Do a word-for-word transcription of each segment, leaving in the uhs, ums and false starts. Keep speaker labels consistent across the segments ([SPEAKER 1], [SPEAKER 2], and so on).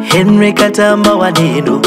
[SPEAKER 1] Henry Katamba waneno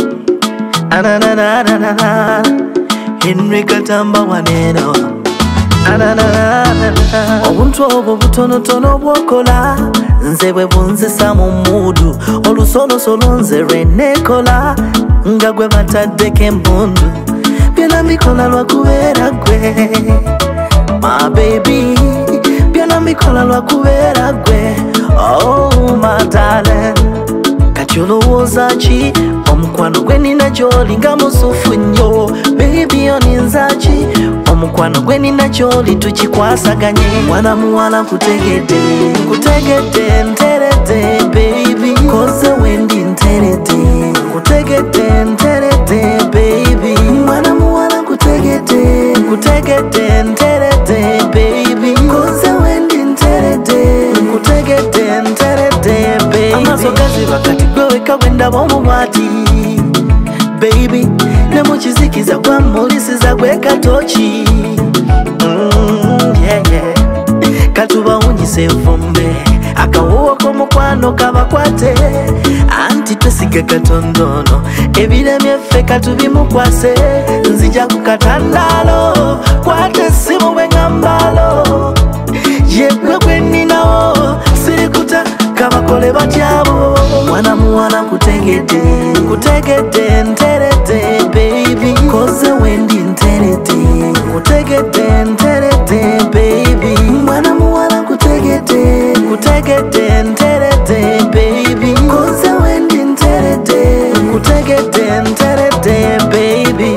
[SPEAKER 1] Ananana Henry Katamba waneno Ananana Obuntu obo butono tono bwokola Nze bwe bunzisa mu mudu Olusono solo nze renekola Nga gwe bataddeko embundu Byonna mbikola lwakubeera gwe My baby Byonna mbikola lwakubeera gwe Oh my darling Kati olowooza ki omukwano gwe nina gy'oli nga musufu nnyo Baby oninza ki omukwano gwe nina gy'oli tukikwasaganye Mwana muwala nkutegedde Nkutegedde nteredde baby Koze wendi nteredde Nkutegedde nteredde baby Mwana muwala nkutegedde Nkutegedde nteredde baby Koze wendi nteredde Nkutegedde nteredde baby Amaso gaziba kati gwe weka wenda bomumwati Baby ne mukizikiza gwa mulisiza gwe katoki mm, yeah, yeah. Katuba unyise vumbe Akawuwo komukwano kabakwate Anti twesiga katondono Ebiremye ffe katubimukwase Nzija kukatandalo Kwate simu wengambalo Yegwe gwe ninawo Sirikuta kabakole batyabo Mwana muwala nkutegedde Nkutegedde nteredde baby Koze wendi nteredde Nkutegedde nteredde baby Mwana muwala nkutegedde Nkutegedde nteredde baby Koze wendi nteredde Nkutegedde nteredde baby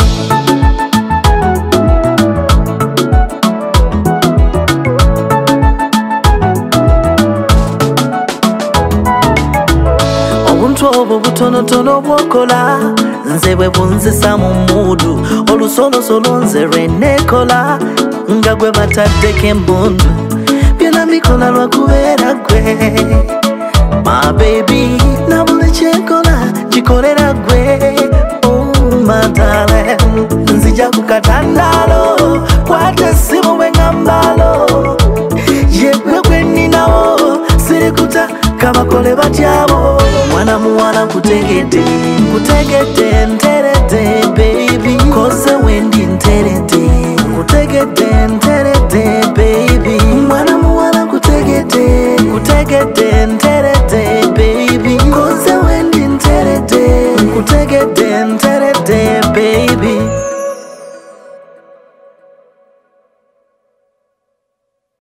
[SPEAKER 1] Obuntu obo butono tono bwokola Nze bwe bunzisa mu mudu Olusono solo nze renekola Nga gwe bataddeko embundu Byonna mbikola lwakubeera gwe My baby na buli kyenkola kikolera gwe Oh my darling Nzija kukatandalo Kwate essimu wengambalo Yegwe gwe ninawo Sirikuta kabakole batyabo Mwana muwala nkutegedde Nkutegedde ntere